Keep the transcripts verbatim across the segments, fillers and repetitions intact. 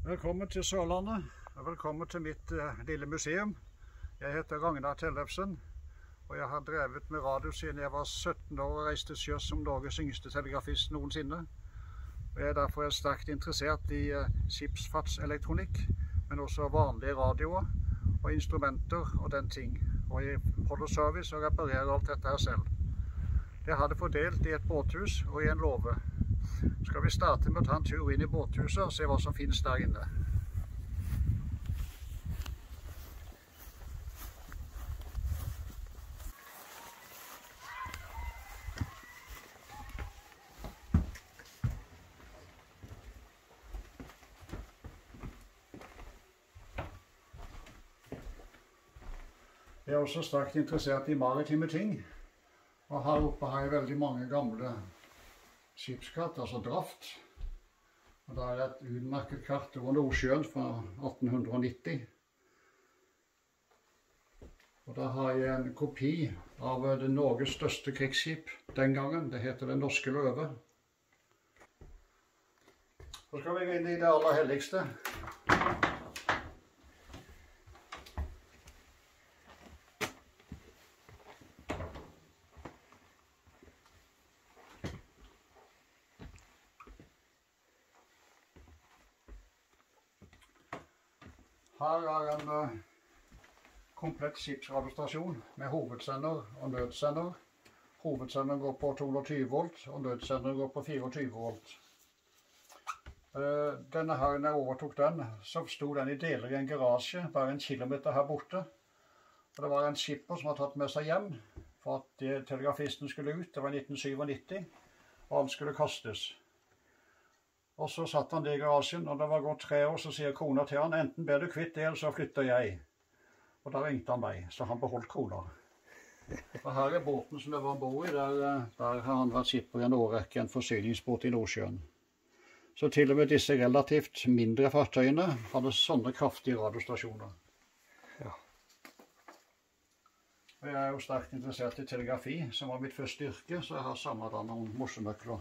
Velkommen til Sørlandet, og velkommen til mitt uh, lille museum. Jeg heter Ragnar Tellefsen, og jeg har drevet med radio siden jeg var sytten år og reiste til sjøs som Norges yngste telegrafist noensinne. Og jeg er derfor sterkt interessert i uh, skipsfartselektronikk, men også vanlige radioer og instrumenter og den ting. Og jeg holder service og reparerer alt dette her selv. Jeg har det fordelt i et båthus og i en låve. Skal vi starte med å ta en tur inn i båthuset og se hva som finnes der inne. Jeg er også sterkt interessert i maritime ting, og her oppe har jeg veldig mange gamle skipskart, altså draft. Og da er det et utmerket kart over Nordsjøen fra atten nitti. Og da har jeg en kopi av det Norges største krigsskip den gangen. Det heter Den norske løve. Så skal vi inn i det aller helligste. Her er en uh, komplett skipsradiostasjon med hovedsender og nødsender. Hovedsender går på to hundre og tyve volt, og nødsender går på fireogtyve volt. Uh, denne her, når jeg overtok den, så sto den i deler i en garasje, bare en kilometer her borte. Og det var en skipper som hadde tatt med seg hjem, for at de, telegrafisten skulle ut. Det var nitten syttisju, og alt skulle kastes. Og så satt han det i garasjen, og det var gått tre år, så sier kona til han, enten ber du kvitt det, eller så flytter jeg. Og da ringte han meg, så han beholdt kona. Og her er båten som jeg var ombord i, der, der har han vært skipper i en årrekke, en forsyningsbåt i Nordsjøen. Så til og med disse relativt mindre fartøyene hadde sånne kraftige radiostasjoner. Ja. Og jeg er jo sterkt interessert i telegrafi, som var mitt første yrke, så jeg har samlet da noen morsenøkler.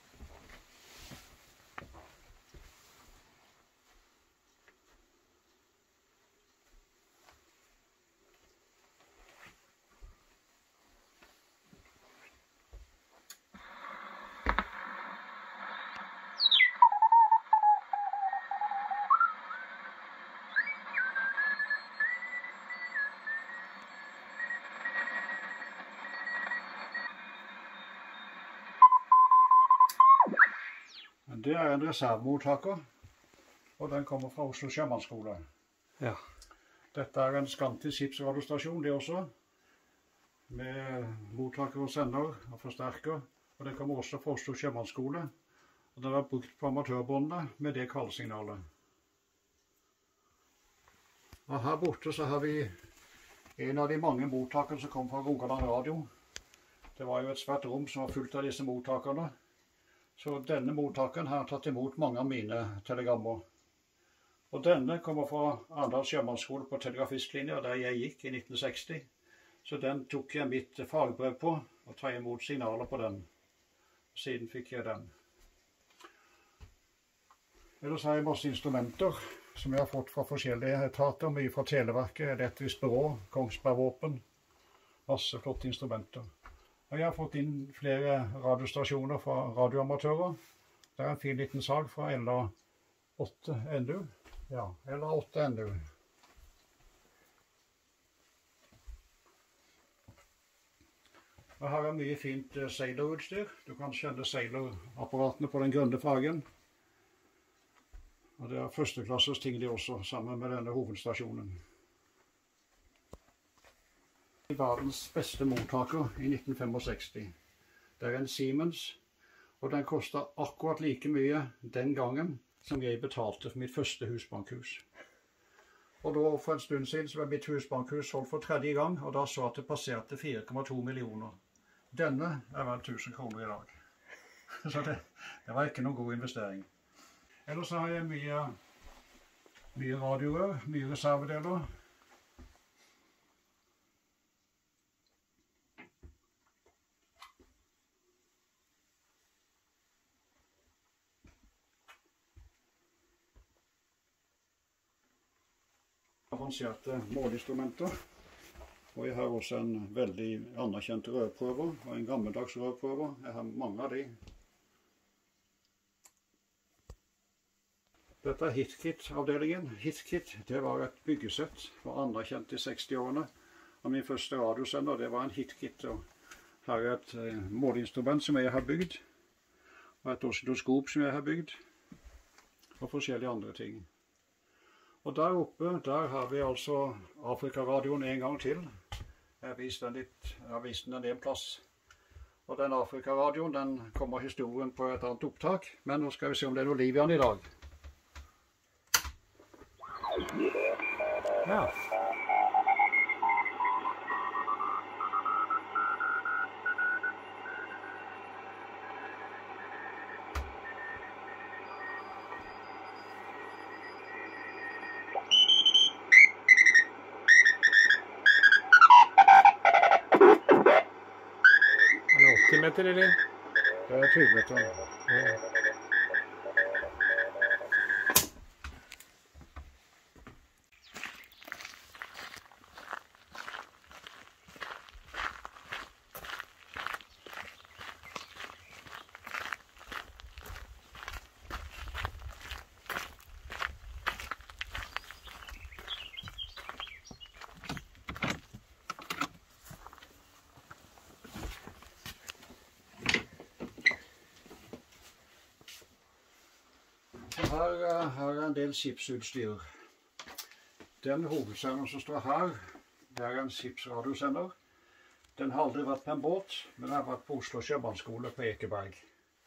Det er en reservemottaker, og den kommer fra Oslo sjømannsskole. Ja. Dette er en skantig skipsradiostasjon, det også, med mottaker og sender og forsterker. Og den kommer også fra Oslo sjømannsskole, og den er brukt på amatørbåndene med det kallsignalet. Og her borte så har vi en av de mange mottakerne som kom fra Rogaland radio. Det var jo et svært rom som var fullt av disse mottakerne. Så denne mottakeren har tatt imot mange av mine telegrammer. Og denne kommer fra Arendal sjømannsskole på telegrafistlinja, der jeg gikk i nitten seksti. Så den tok jeg mitt fagbrev på, og tar imot signaler på den. Siden fikk jeg den. Ellers har jeg masse instrumenter, som jeg har fått fra forskjellige etater, mye fra Televerket, Elektrisk Byrå, Kongsberg Våpen. Masse flotte instrumenter. Og jeg har fått inn flere radiostasjoner fra radioamatører. Det er en fin liten sag fra L A åtte N U. Ja, L A åtte N U. Og her er mye fint seilerutstyr. Du kan kjenne seilerapparatene på den grønne fargen. Og det er førsteklasses ting de også, sammen med denne hovedstasjonen. Verdens beste mottaker i nitten sekstifem. Det er en Siemens, og den kostet akkurat like mye den gangen som jeg betalte for mitt første husbankhus. Og da for en stund siden så var mitt husbankhus solgt for tredje gang, og da så at det passerte fire komma to millioner. Denne er vel tusen kroner i dag. Så det, det var ikke noen god investering. Ellers har jeg mye, mye radiorør, mye reservedeler. Avanserte måleinstrumenter. Og jeg har også en veldig anerkjent rørprøver, og en gammeldags rørprøver. Jeg har mange av de. Dette er HitKit-avdelingen. HitKit, det var et byggesett, var anerkjent i seksti-årene. Og min første radiosender, det var en HitKit. Og her er et måleinstrument som jeg har bygd, og et oscilloskop som jeg har bygd, og forskjellige andre ting. Og der oppe, der har vi altså Afrikaradioen en gang til. Jeg har vist den litt, jeg har vist den en plass. Og den Afrikaradioen, den kommer historien på et annet opptak, men nå skal vi se om det er noe liv i den i dag. Ja. Meter, eller? Det er tjue meter. Ja. Her, her er en del skipsutstyr. Den hovedsenderen som står her, det er en skipsradiosender. Den har aldri vært på en båt, men den har vært på Oslo Sjømannsskole på Ekeberg.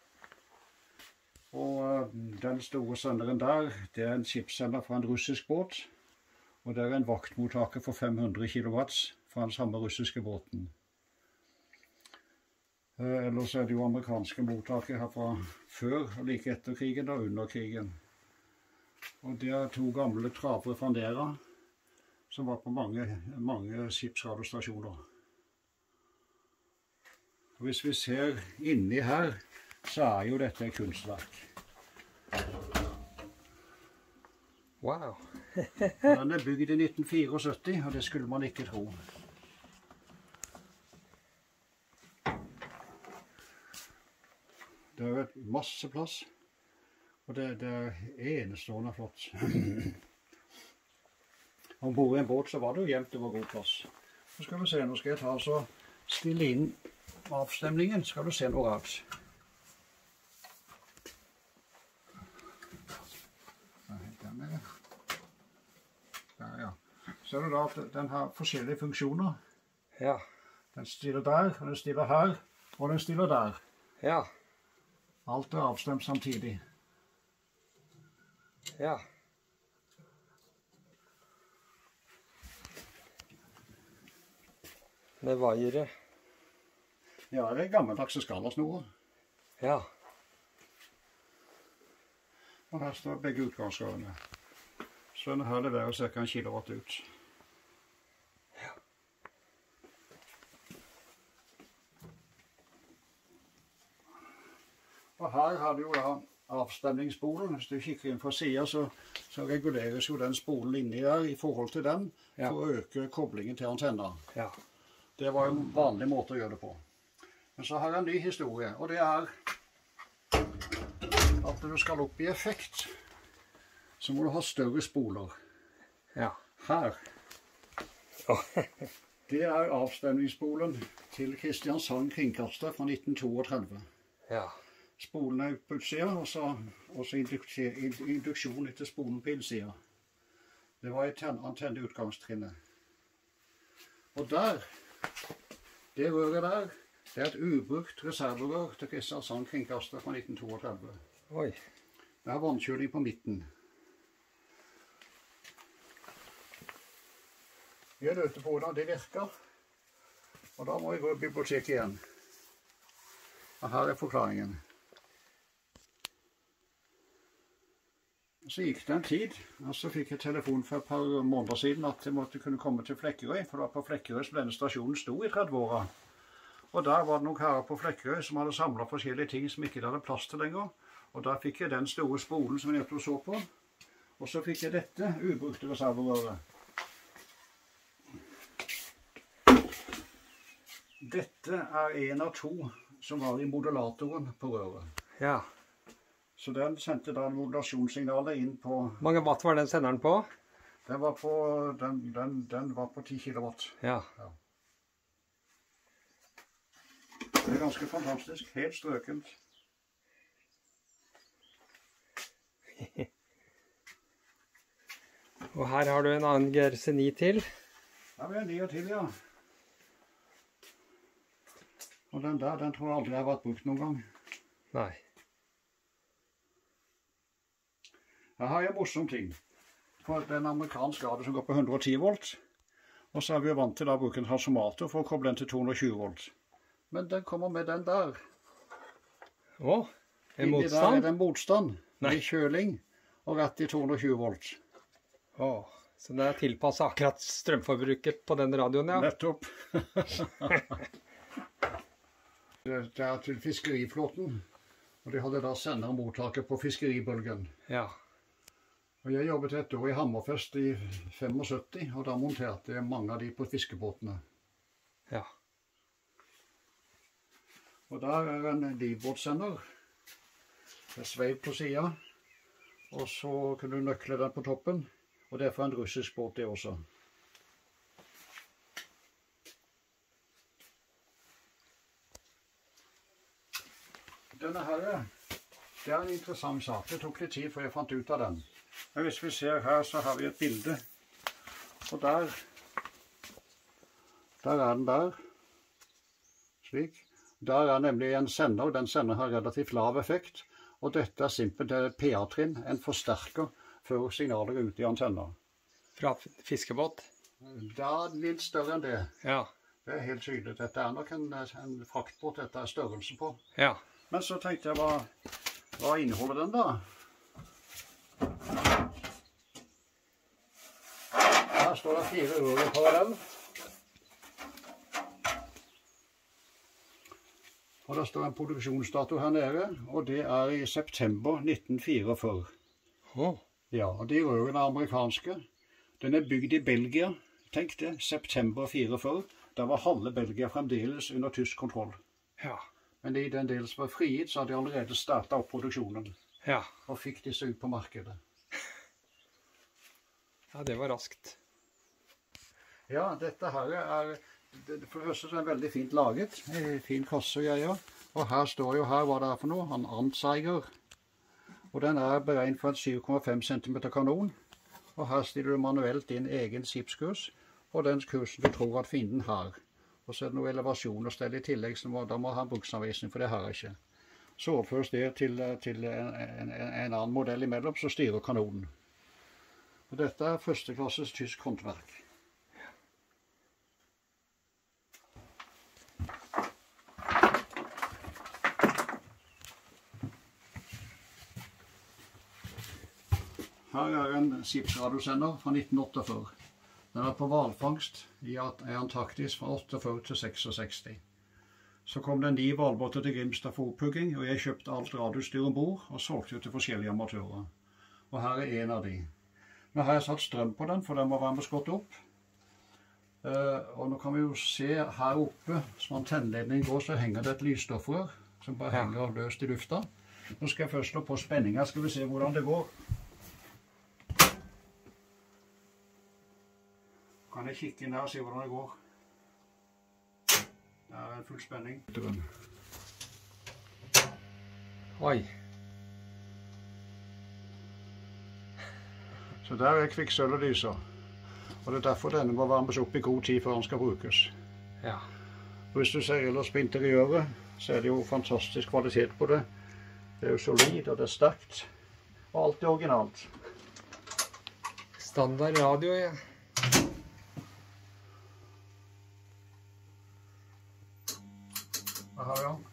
Og den store senderen der, det er en skipssender fra en russisk båt. Og det er en vaktmottaker for fem hundre kilowatt fra den samme russiske båten. Ellers er det jo amerikanske mottaker her fra før og like etter krigen og under krigen. Og det er to gamle travere fra Nera som var på mange, mange skipsradiostasjoner. Og hvis vi ser inni her, så er jo dette et kunstverk. Wow. Den er bygd i nitten syttifire, og det skulle man ikke tro. Det er masse plass, og det, det er enestående flott. Om bord i en båt så var det jo jevnt over god plass. Så skal vi se, nå skal jeg ta og stille inn avstemningen, skal du se noe rart. Der, ja. Ser du da at den har forskjellige funksjoner? Ja. Den stiller der, og den stiller her, og den stiller der. Ja. Alt er avstemt samtidig. Ja. Med vaiere. Ja, det er gammeldagse skalasnorer. Ja. Og her står begge utgangsrørene. Så denne her leverer cirka en kilowatt ut. Ja. Og her har du jo da avstemningsspolen. Hvis du kikker inn fra siden, så, så reguleres jo den spolen inni der i forhold til den, ja, for å øke koblingen til antenna. Ja. Det var jo en vanlig måte å gjøre det på. Men så har jeg en ny historie, og det er at når du skal opp i effekt, så må du ha større spoler. Ja. Her. Det er avstemningsspolen til Kristiansand kringkaster fra nitten trettito. Ja. Spolen er på utsida, og så induksjon etter spolen på innsida. Det var et antenne utgangstrinnet. Og der, det røret der, det er et ubrukt reserverør til Kristiansand kringkaster fra nitten trettito. Oi. Det er vannkjøling på midten. Vi er nødt til på hvordan det virker. Og da må jeg gå i biblioteket igjen. Og her er forklaringen. Så gikk det en tid, og så fikk jeg telefon for et par måneder siden at jeg måtte kunne komme til Flekkerøy, for det var på Flekkerøy som denne stasjonen sto i tretti-åra. Og der var det noen karer på Flekkerøy som hadde samlet forskjellige ting som ikke hadde plass til lenger. Og da fikk jeg den store spolen som jeg nettopp så på. Og så fikk jeg dette ubrukte reserverøret. Dette er en av to som var i modulatoren på røret. Ja. Så den sendte da modulasjonssignalet inn på... Hvor mange watt var den senderen på? Den var på, den, den, den var på ti kilowatt. Ja. Ja. Det er ganske fantastisk. Helt strøkent. Og her har du en annen G R C ni til. Ja, vi har ni og til, ja. Og den der, den tror jeg aldri har vært brukt noen gang. Nei. Her har jeg en morsom ting. For det er en amerikansk radio som går på hundre og ti volt. Og så er vi vant til å bruke en transformator for å koble den til to hundre og tjue volt. Men den kommer med den der. Å, en Inni motstand? der er det en motstand. Nei. Med kjøling og rett i to hundre og tjue volt. Å, så det er tilpasset akkurat strømforbruket på den radioen, ja. Nettopp. Det er til fiskeriflåten. Og de hadde da sender og mottaker på fiskeribølgen. Ja. Og jeg jobbet et år i Hammerfest i syttifem, og da monterte jeg mange av de på fiskebåtene. Ja. Og der er en livbåtsender. Det er sveiv på siden. Og så kan du nøkle den på toppen. Og det er fra en russisk båt det også. Denne her, det er en interessant sak. Det tok litt tid før jeg fant ut av den. Men hvis vi ser her, så har vi et bilde. Og der, der er den der. Slik. Der er nemlig en sender, og den sender har relativt lav effekt. Og dette er simpelthen P A-trinn, en forsterker, før signalet går ut i antenner. Fra fiskebåt? Det er litt større enn det. Ja. Det er helt tydelig. Dette er nok en, en fraktbåt, dette er størrelsen på. Ja. Men så tenkte jeg, hva, hva inneholder den da? Her står det fire rør i parallell. Og det står en produksjonsdato her nede, og det er i september nitten fireogfyrre. Oh. Ja, og de rørene er amerikanske. Den er bygd i Belgia. Tenk det, september fireogfyrre. Da var halve Belgia fremdeles under tysk kontroll. Ja. Men i den delen som var frigitt, så hadde de allerede startet opp produksjonen. Ja. Og fikk disse ut på markedet. Ja, det var raskt. Ja, dette her er, for det første er det veldig fint laget. Fin kasse og greier. Og her står jo her hva det er for noe. Han Anzeiger. Og den er beregnet for en syv komma fem centimeter kanon. Og her stiller du manuelt inn egen skipskurs. Og den kursen du tror at fienden har. Og så er det noe elevasjon og stell i tillegg, så må, da må ha en bruksanvisning, for det har jeg ikke. Så overføres det til, til en, en, en annen modell imellom, så styrer kanonen. Og dette er førsteklasses tysk håndverk. Her er en skipsradiosender fra nitten åttiofyrre. Den er på hvalfangst i Antarktis fra åttiofyrre til sekstiseks. Så kom det ni hvalbåter til Grimstad for opphugging, og jeg kjøpte alt radiostyr ombord og solgte til forskjellige amatører. Og her er en av de. Nå har jeg satt strøm på den, for den må være med skått opp. Uh, og nå kan vi jo se her oppe, som antennledningen går, så henger det et lysstoffrør som bare Ja. henger løst i lufta. Nå skal jeg først slå på spenninga, skal vi se hvordan det går. Kan jeg kikke inn her og se hvordan det går. Det er full spenning. Oi. Så der er kvikksølvlyser. Og det er derfor denne må varmes opp i god tid før den skal brukes. Ja. Og hvis du ser ellers på interiøret, så er det jo fantastisk kvalitet på det. Det er jo solid, og det er sterkt. Og alt er originalt. Standard radio, ja. Hva har vi den?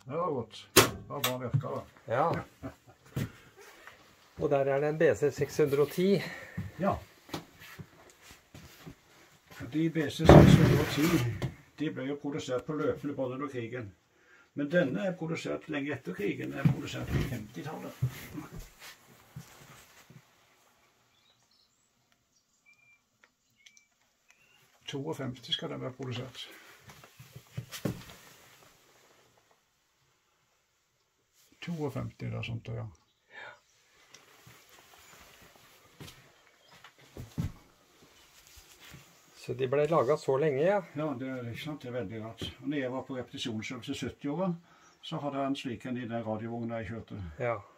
Det var godt. Det var bra virka, da. Ja. Og der er det en B C seks hundre og ti. Ja. De B C seks hundre og ti, de ble jo produsert på løpende bånd under krigen. Men denne er produsert lenge etter krigen, er produsert på femtitallet. femtito skal den være produsert. femtito, det er sånt, ja. Så de ble laget så lenge, ja? Ja, det er, ikke sant? Det er veldig rart. Og når jeg var på repetisjonsøvelse sytti år, så hadde jeg en slik en i den radiovognen jeg kjørte. Ja.